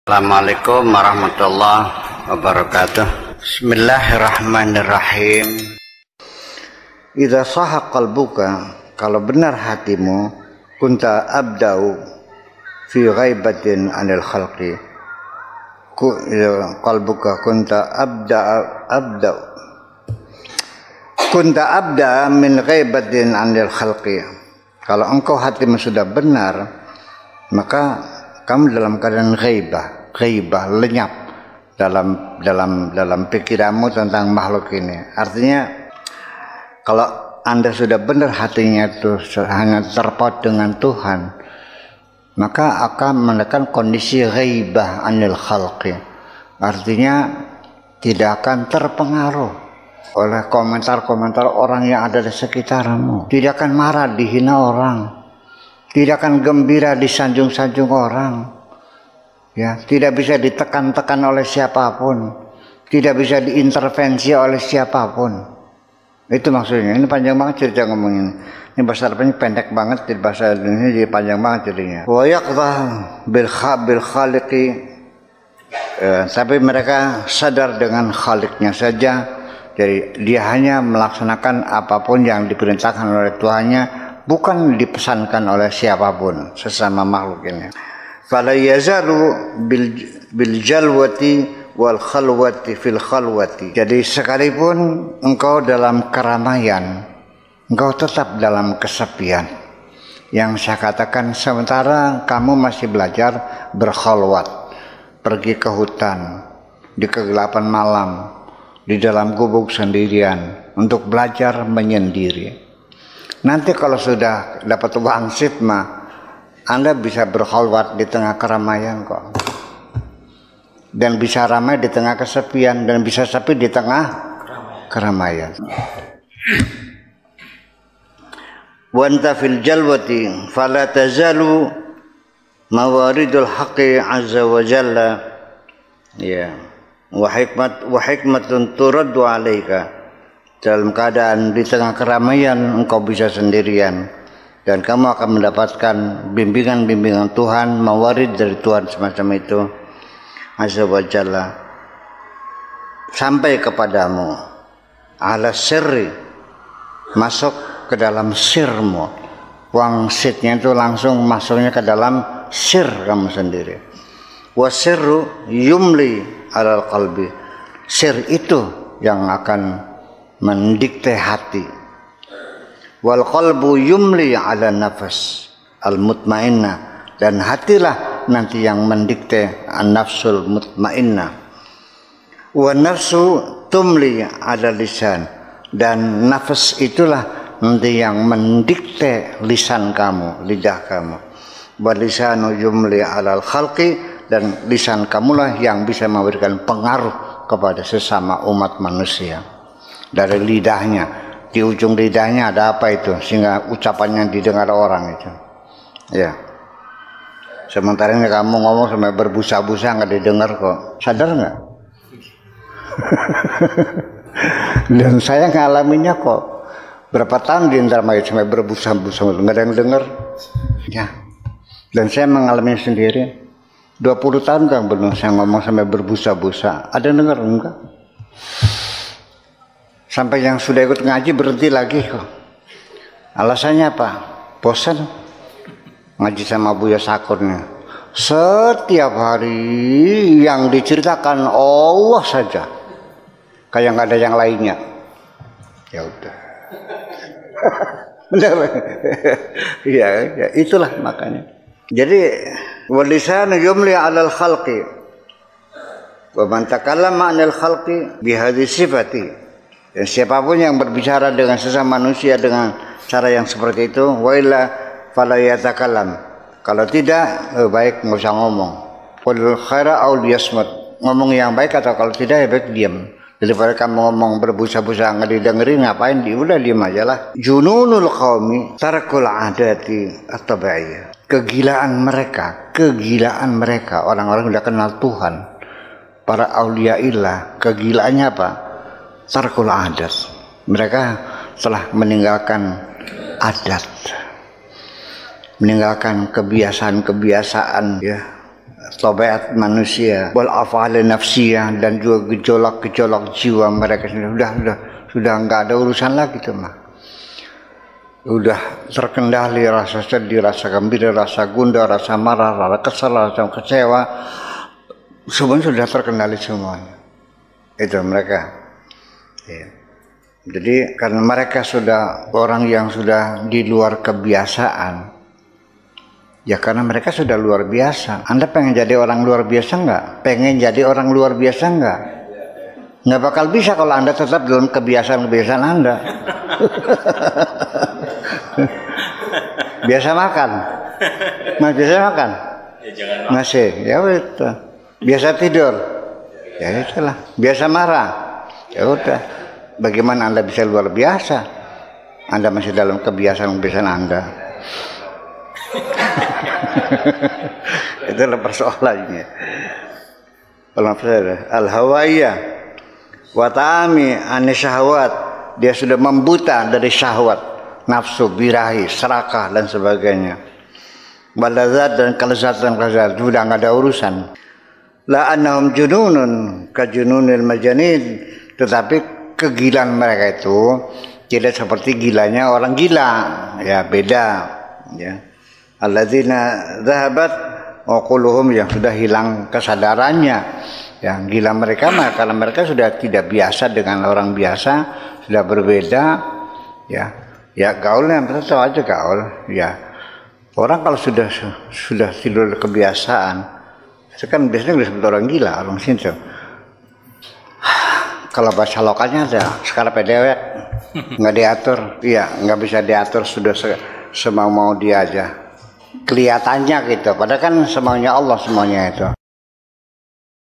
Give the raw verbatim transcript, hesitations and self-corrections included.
Assalamualaikum warahmatullahi wabarakatuh. Bismillahirrahmanirrahim. Idza sahha qalbuka, kalau benar hatimu, kunta abda'u fi ghaibatin 'anil khalqi. Ku qalbuka kunta abda'a abda'u kunta abda'a min ghaibatin 'anil khalqi. Kalau engkau hatimu sudah benar, maka kamu dalam keadaan ghaibah, ghaibah lenyap dalam dalam dalam pikiranmu tentang makhluk ini. Artinya kalau Anda sudah benar hatinya itu hanya terpaut dengan Tuhan, maka akan menekan kondisi ghaibah anil khalqi. Artinya tidak akan terpengaruh oleh komentar-komentar orang yang ada di sekitarmu. Tidak akan marah dihina orang. Tidak akan gembira disanjung-sanjung orang, ya, tidak bisa ditekan-tekan oleh siapapun, tidak bisa diintervensi oleh siapapun. Itu maksudnya. Ini panjang banget cerita ngomongin. Ini bahasa Arabnya pendek banget, di bahasa Indonesia jadi panjang banget jadinya. Wa yaqdha bil khabil khaliqi, ya, tapi mereka sadar dengan Khaliqnya saja. Jadi dia hanya melaksanakan apapun yang diperintahkan oleh Tuhannya, bukan dipesankan oleh siapapun sesama makhluk ini. Fala yazalu bil bil jalwati wal khalwati fil khalwati. Jadi sekalipun engkau dalam keramaian, engkau tetap dalam kesepian. Yang saya katakan, sementara kamu masih belajar berkhalwat, pergi ke hutan di kegelapan malam, di dalam gubuk sendirian untuk belajar menyendiri. Nanti kalau sudah dapat wangsit mah, Anda bisa berkhalwat di tengah keramaian kok. Dan bisa ramai di tengah kesepian, dan bisa sepi di tengah keramaian. Wa anta fil jalwati fala tazalu mawaridul haqqi azza wa jalla, ya, wa hikmat wa hikmatun turaddu alaika. Dalam keadaan di tengah keramaian engkau bisa sendirian, dan kamu akan mendapatkan bimbingan-bimbingan Tuhan, mawarid dari Tuhan semacam itu azza wa jalla, sampai kepadamu ala sirri, masuk ke dalam sirmu. Wangsitnya itu langsung masuknya ke dalam sir kamu sendiri. Wa sirru yumli alal qalbi, sir itu yang akan mendikte hati. Wal qalbu yumli ala nafas al mutmainnah, dan hatilah nanti yang mendikte an nafsul mutmainnah. Wa nafsu tumli ala lisan, dan nafas itulah nanti yang mendikte lisan kamu, lidah kamu. Wa lisanu yumli ala al khalqi, dan lisan kamulah yang bisa memberikan pengaruh kepada sesama umat manusia. Dari lidahnya, di ujung lidahnya ada apa itu sehingga ucapannya didengar orang itu, ya. Sementara ini kamu ngomong sampai berbusa-busa nggak didengar kok, sadar nggak? Dan saya ngalaminya kok, berapa tahun di Indramayu sampai berbusa-busa nggak ada yang dengar, ya. Dan saya mengalaminya sendiri. dua puluh tahun kan belum saya ngomong sampai berbusa-busa, ada yang dengar enggak? Sampai yang sudah ikut ngaji berhenti lagi kok. Alasannya apa? Bosan ngaji sama Buya Sakurnya. Setiap hari yang diceritakan Allah saja, kayak nggak ada yang lainnya. Ya udah. Benar. Ya, ya, itulah makanya. Jadi walisanu yumli 'alal khalqi wa man takallama 'anil khalqi bi hadhihi sifati. Dan siapapun yang berbicara dengan sesama manusia dengan cara yang seperti itu, wa illa fala yatakallam. Kalau tidak, eh, baik nggak usah ngomong. Qul khaira aw liyasmut. Ngomong yang baik, atau kalau tidak ya baik diam. Daripada kamu ngomong berbusa-busa nggak didengerin, ngapain? Di udah diam aja lah. Jununul qaumi tarakul adati at-tabi'iyah. Kegilaan mereka, kegilaan mereka orang-orang udah kenal Tuhan, para auliaillah, kegilaannya apa? Tarkul adat. Mereka telah meninggalkan adat, meninggalkan kebiasaan-kebiasaan, ya, tabiat manusia, wal af'al nafsiyah, dan juga gejolak-gejolak jiwa mereka sudah sudah sudah nggak ada urusan lagi tuh mah. Udah terkendali rasa sedih, rasa gembira, rasa gundah, rasa marah, rasa kesal, rasa kecewa, semuanya sudah terkendali semuanya. Itu mereka. Ya. Jadi karena mereka sudah orang yang sudah di luar kebiasaan, ya karena mereka sudah luar biasa. Anda pengen jadi orang luar biasa nggak? Pengen jadi orang luar biasa nggak? Nggak bakal bisa kalau Anda tetap dalam kebiasaan-kebiasaan Anda. Biasa makan, masih biasa makan, masih, ya betul. Biasa tidur, ya itulah. Biasa marah, ya udah. Bagaimana Anda bisa luar biasa? Anda masih dalam kebiasaan-kebiasaan Anda. Itulah persoalannya. Al-hawaiyah wa ta'ami an-syahwat, dia sudah membuta dari syahwat, nafsu, birahi, serakah dan sebagainya. Balazat dan kelezatan-kelezatan sudah nggak ada urusan. La annahum jununun ka jununil majanid, tetapi kegilaan mereka itu tidak seperti gilanya orang gila, ya beda, ya. Alladzina dhahabat uquluhum, yang sudah hilang kesadarannya. Yang gila mereka mah karena mereka sudah tidak biasa dengan orang biasa, sudah berbeda, ya. Ya gaulnya tahu aja gaul, ya. Orang kalau sudah sudah tidur kebiasaan, itu kan biasanya disebut orang gila, orang sinto. Kalau bahasa lokalnya ada sekarang pedewek, nggak diatur, iya nggak bisa diatur, sudah se semau mau dia aja. Kelihatannya gitu, padahal kan semaunya Allah semuanya itu.